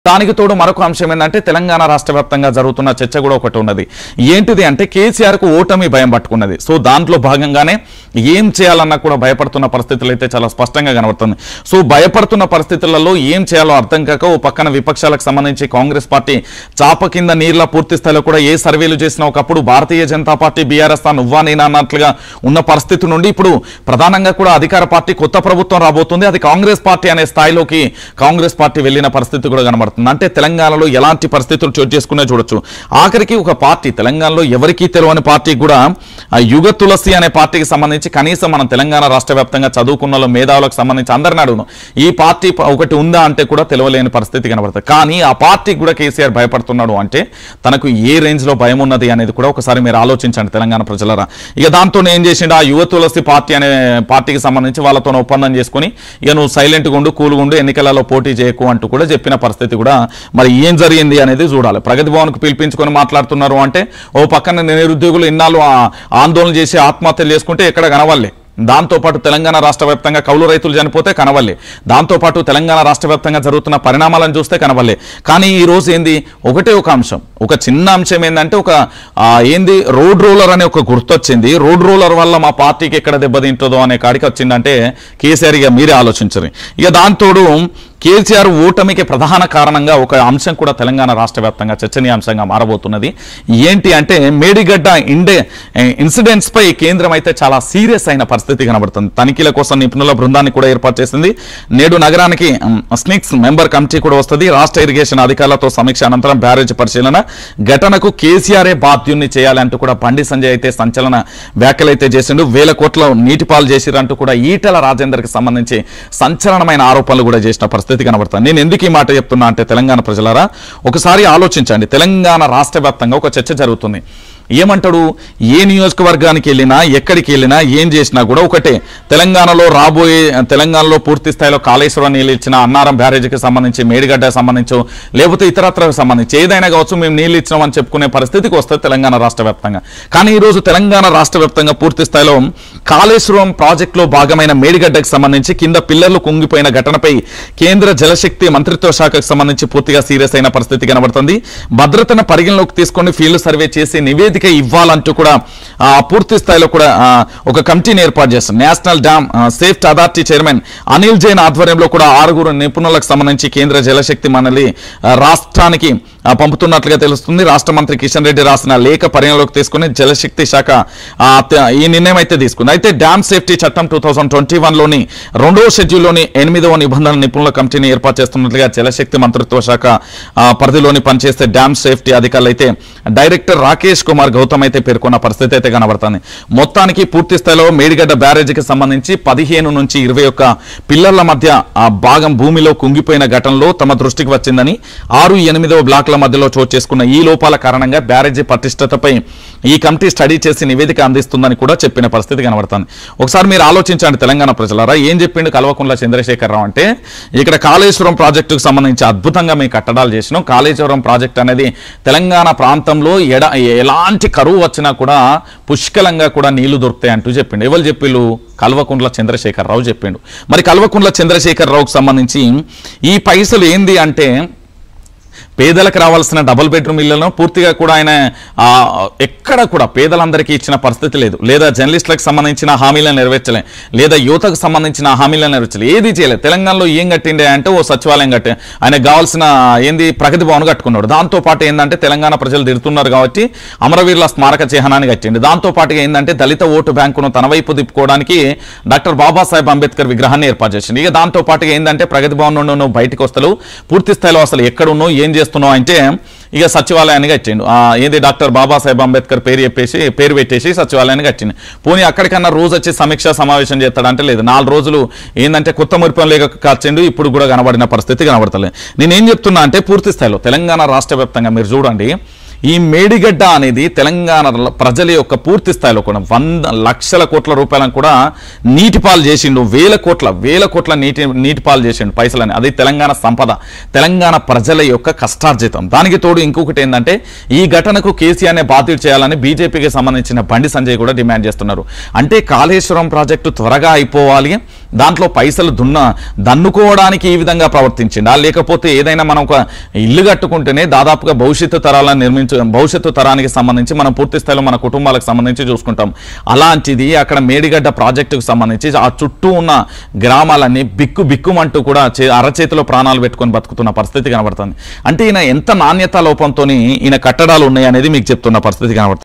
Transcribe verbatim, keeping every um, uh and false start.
దానికి తోడు మరొక అంశం ఏంటంటే తెలంగాణ రాష్ట్ర వ్యాప్తంగా జరుగుతున్న చర్చ కూడా ఒకటి ఉన్నది. ఏంటిది అంటే కేసీఆర్ కు ఓటమి భయం పట్టుకున్నది. సో దాంట్లో భాగంగానే ఏం చేయాలన్నా కూడా భయపడుతున్న పరిస్థితులు అయితే చాలా స్పష్టంగా కనబడుతుంది. సో భయపడుతున్న పరిస్థితులలో ఏం చేయాలో అర్థం కాక ఓ పక్కన విపక్షాలకు సంబంధించి కాంగ్రెస్ పార్టీ చాప కింద నీళ్ల పూర్తి స్థాయిలో కూడా ఏ సర్వేలు చేసినా ఒకప్పుడు భారతీయ జనతా పార్టీ బీఆర్ఎస్ తా నువ్వా నేనా అన్నట్లుగా ఉన్న పరిస్థితి నుండి ఇప్పుడు ప్రధానంగా కూడా అధికార పార్టీ కొత్త ప్రభుత్వం రాబోతుంది. అది కాంగ్రెస్ పార్టీ అనే స్థాయిలోకి కాంగ్రెస్ పార్టీ వెళ్ళిన పరిస్థితి కూడా కనబడుతుంది. అంటే తెలంగాణలో ఎలాంటి పరిస్థితులు చోటు చేసుకునే చూడొచ్చు. ఆఖరికి ఒక పార్టీ తెలంగాణలో ఎవరికీ తెలియని పార్టీ కూడా యుగ తులసి అనే పార్టీకి సంబంధించి కనీసం మనం తెలంగాణ రాష్ట్ర వ్యాప్తంగా చదువుకున్న మేధావులకు సంబంధించి అందరిని అడుగును ఈ పార్టీ ఒకటి ఉందా అంటే కూడా తెలియలేని పరిస్థితి కనబడుతుంది. కానీ ఆ పార్టీకి కూడా కేసీఆర్ భయపడుతున్నాడు అంటే తనకు ఏ రేంజ్ లో భయం ఉన్నది అనేది కూడా ఒకసారి మీరు ఆలోచించండి తెలంగాణ ప్రజలరా. ఇక దాంతో ఏం చేసిండు ఆ యువ తులసి పార్టీ అనే పార్టీకి సంబంధించి వాళ్ళతో ఒప్పందం చేసుకుని ఇక నువ్వు సైలెంట్గా ఉండు కూలుగుండు ఎన్నికలలో పోటీ చేయకు అంటూ కూడా చెప్పిన పరిస్థితి కూడా మరి ఏం జరిగింది అనేది చూడాలి. ప్రగతి భవన్కు పిలిపించుకొని మాట్లాడుతున్నారు అంటే ఓ పక్కన నిరుద్యోగులు ఇన్నాళ్ళు ఆందోళన చేసి ఆత్మహత్యలు చేసుకుంటే ఎక్కడ కనవాలే. దాంతోపాటు తెలంగాణ రాష్ట్ర వ్యాప్తంగా కౌలు రైతులు చనిపోతే కనవల్లే. దాంతోపాటు తెలంగాణ రాష్ట్ర వ్యాప్తంగా జరుగుతున్న పరిణామాలను చూస్తే కనవల్లే. కానీ ఈ రోజు ఏంది ఒకటే ఒక అంశం, ఒక చిన్న అంశం ఏంటంటే ఒక ఏంది రోడ్ రోలర్ అనే ఒక గుర్తొచ్చింది. రోడ్ రోలర్ వల్ల మా పార్టీకి ఎక్కడ దెబ్బతింటుందో అనే కాడికి వచ్చిందంటే కేసీఆర్ ఇక మీరే ఆలోచించరు. ఇక దాంతోడు కేసీఆర్ ఓటమికి ప్రధాన కారణంగా ఒక అంశం కూడా తెలంగాణ రాష్ట్ర వ్యాప్తంగా చర్చనీయాంశంగా మారబోతున్నది. ఏంటి అంటే మేడిగడ్డ ఇండే ఇన్సిడెంట్స్ పై కేంద్రం అయితే చాలా సీరియస్ అయిన పరిస్థితి కనబడుతుంది. తనిఖీల కోసం నిపుణుల బృందాన్ని కూడా ఏర్పాటు చేసింది. నేడు నగరానికి స్నిక్స్ మెంబర్ కమిటీ కూడా వస్తుంది. రాష్ట్ర ఇరిగేషన్ అధికారులతో సమీక్ష అనంతరం బ్యారేజ్ పరిశీలన ఘటనకు కేసీఆరే బాధ్యుల్ని చేయాలంటూ కూడా బండి సంజయ్ అయితే సంచలన వ్యాఖ్యలు అయితే చేసిండు. వేల కోట్ల నీటి పాలు చేసిరంటూ కూడా ఈటెల రాజేందర్కి సంబంధించి సంచలనమైన ఆరోపణలు కూడా చేసిన పరిస్థితి కనబడుతుంది. నేను ఎందుకు ఈ మాట చెప్తున్నా అంటే తెలంగాణ ప్రజలారా ఒకసారి ఆలోచించండి. తెలంగాణ రాష్ట్ర వ్యాప్తంగా ఒక చర్చ జరుగుతుంది. ఏమంటాడు, ఏ నియోజకవర్గానికి వెళ్ళినా ఎక్కడికి వెళ్ళినా ఏం చేసినా కూడా ఒకటే, తెలంగాణలో రాబోయే తెలంగాణలో పూర్తి స్థాయిలో కాళేశ్వరం నీళ్ళు ఇచ్చిన అన్నారం బ్యారేజీకి సంబంధించి మేడిగడ్డకు సంబంధించో లేకపోతే ఇతరత్రకు సంబంధించి ఏదైనా కావచ్చు మేము నీళ్ళు ఇచ్చినామని చెప్పుకునే పరిస్థితికి వస్తుంది తెలంగాణ రాష్ట్ర వ్యాప్తంగా. కానీ ఈరోజు తెలంగాణ రాష్ట్ర వ్యాప్తంగా పూర్తి స్థాయిలో కాళేశ్వరం ప్రాజెక్టులో భాగమైన మేడిగడ్డకు సంబంధించి కింద పిల్లర్లు కుంగిపోయిన ఘటనపై కేంద్ర జలశక్తి మంత్రిత్వ శాఖకు సంబంధించి పూర్తిగా సీరియస్ అయిన పరిస్థితి కనబడుతుంది. భద్రతను పరిగణలోకి తీసుకొని ఫీల్డ్ సర్వే చేసి నివేదిక ఇవ్వాలంటూ కూడా పూర్తి స్థాయిలో కూడా ఒక కమిటీని ఏర్పాటు చేస్తారు. National dam safety authority chairman Anil Jain ఆధ్వర్యంలో కూడా ఆరుగురు నిపుణులకు సంబంధించి కేంద్ర జలశక్తి మండలి రాష్ట్రానికి పంపుతున్నట్లుగా తెలుస్తుంది. రాష్ట్ర మంత్రి కిషన్ రెడ్డి రాసిన లేఖ పరిగణలోకి తీసుకుని జలశక్తి శాఖ ఈ నిర్ణయం అయితే తీసుకుంది. అయితే డ్యామ్ సేఫ్టీ చట్టం టూ థౌజండ్ ట్వంటీ వన్ లోని రెండవ షెడ్యూల్లోని ఎనిమిదవ నిబంధనల నిపుణుల కమిటీని ఏర్పాటు చేస్తున్నట్లుగా జలశక్తి మంత్రిత్వ శాఖ పరిధిలోని పనిచేస్తే డ్యామ్ సేఫ్టీ అధికారులు అయితే డైరెక్టర్ రాకేష్ కుమార్ గౌతమ్ అయితే పేర్కొన్న పరిస్థితి అయితే కనబడుతుంది. మొత్తానికి పూర్తి స్థాయిలో మేడిగడ్డ బ్యారేజీకి సంబంధించి పదిహేను నుంచి ఇరవై ఒక్క పిల్లర్ల మధ్య ఆ భాగం భూమిలో కుంగిపోయిన ఘటనలో తమ దృష్టికి వచ్చిందని, ఆరు ఎనిమిదవ బ్లాక్ మధ్యలో చోటు చేసుకున్న ఈ లోపాల కారణంగా బ్యారేజీ పటిష్టతపై ఈ కమిటీ స్టడీ చేసి నివేదిక అందిస్తుందని కూడా చెప్పిన పరిస్థితి కనబడుతుంది. ఒకసారి మీరు ఆలోచించండి తెలంగాణ ప్రజలారా, ఏం చెప్పిండు కల్వకుంట్ల చంద్రశేఖరరావు అంటే ఇక్కడ కాళేశ్వరం ప్రాజెక్టుకు సంబంధించి అద్భుతంగా మేము కట్టడాలు చేసినాం. కాళేశ్వరం ప్రాజెక్ట్ అనేది తెలంగాణ ప్రాంతంలో ఎడ ఎలాంటి కరువు వచ్చినా కూడా పుష్కలంగా కూడా నీళ్లు దొరుకుతాయి అంటూ చెప్పిండు. ఎవరు చెప్పిండు? కల్వకుంట్ల చంద్రశేఖరరావు చెప్పిండు. మరి కల్వకుంట్ల చంద్రశేఖరరావుకు సంబంధించి ఈ పైసలు ఏంది అంటే పేదలకు రావాల్సిన డబుల్ బెడ్రూమ్ ఇళ్లను పూర్తిగా కూడా ఆయన ఎక్కడ కూడా పేదలందరికీ ఇచ్చిన పరిస్థితి లేదు. లేదా జర్నలిస్టులకు సంబంధించిన హామీలను నెరవేర్చలే, లేదా యువతకు సంబంధించిన హామీలను నెరవేర్చలే, ఏది చేయలేదు. తెలంగాణలో ఏం కట్టిండే అంటే ఓ సచివాలయం కట్టే ఆయనకు కావాల్సిన ఏంది ప్రగతి భవన్ కట్టుకున్నాడు. దాంతోపాటు ఏంటంటే తెలంగాణ ప్రజలు తిడుతున్నారు కాబట్టి అమరవీరుల స్మారక చిహ్నాన్ని కట్టిండు. దాంతోపాటుగా ఏంటంటే దళిత ఓటు బ్యాంకును తన వైపు తిప్పుకోవడానికి డాక్టర్ బాబాసాహెబ్ అంబేద్కర్ విగ్రహాన్ని ఏర్పాటు చేసింది. ఇక దాంతోపాటుగా ఏంటంటే ప్రగతి భవన్ నుండి నువ్వు బయటకు వస్తావు, పూర్తి స్థాయిలో అసలు ఎక్కడున్నావు ఏం చేస్తున్నావు అంటే ఇక సచివాలయాన్ని కట్టిండు. ఏది డాక్టర్ బాబాసాహెబ్ అంబేద్కర్ పేరు చెప్పేసి పేరు పెట్టేసి సచివాలయాన్ని కట్టింది. పోనీ అక్కడికన్నా రోజు వచ్చి సమీక్షా సమావేశం చేస్తాడంటే లేదు. నాలుగు రోజులు ఏంటంటే కొత్త మురిపం లేక కచ్చిండు, ఇప్పుడు కూడా కనబడిన పరిస్థితి కనబడతలేదు. నేనేం చెప్తున్నా అంటే పూర్తి స్థాయిలో తెలంగాణ రాష్ట్ర వ్యాప్తంగా మీరు చూడండి ఈ మేడిగడ్డ అనేది తెలంగాణ ప్రజల యొక్క పూర్తి స్థాయిలో కూడా వంద లక్షల కోట్ల రూపాయలను కూడా నీటి పాలు చేసిండు, వేల కోట్ల వేల కోట్ల నీటి నీటి పాలు చేసిండు పైసలని. అది తెలంగాణ సంపద, తెలంగాణ ప్రజల యొక్క కష్టార్జితం. దానికి తోడు ఇంకొకటి ఏంటంటే ఈ ఘటనకు కేసీఆర్నే బాధ్యత చేయాలని బీజేపీకి సంబంధించిన బండి సంజయ్ కూడా డిమాండ్ చేస్తున్నారు. అంటే కాళేశ్వరం ప్రాజెక్టు త్వరగా అయిపోవాలి, దాంట్లో పైసలు దున్న దన్నుకోవడానికి ఈ విధంగా ప్రవర్తించిండా, లేకపోతే ఏదైనా మనం ఒక ఇల్లు కట్టుకుంటేనే దాదాపుగా భవిష్యత్తు తరాలను నిర్మించ భవిష్యత్తు తరానికి సంబంధించి మనం పూర్తి స్థాయిలో మన కుటుంబాలకు సంబంధించి చూసుకుంటాం. అలాంటిది అక్కడ మేడిగడ్డ ప్రాజెక్టుకు సంబంధించి ఆ చుట్టూ ఉన్న గ్రామాలన్నీ బిక్కు బిక్కుమంటూ కూడా అరచేతిలో ప్రాణాలు పెట్టుకొని బతుకుతున్న పరిస్థితి కనబడుతుంది. అంటే ఈయన ఎంత నాణ్యత లోపంతో ఈయన కట్టడాలు ఉన్నాయి అనేది మీకు చెప్తున్న పరిస్థితి కనబడుతుంది.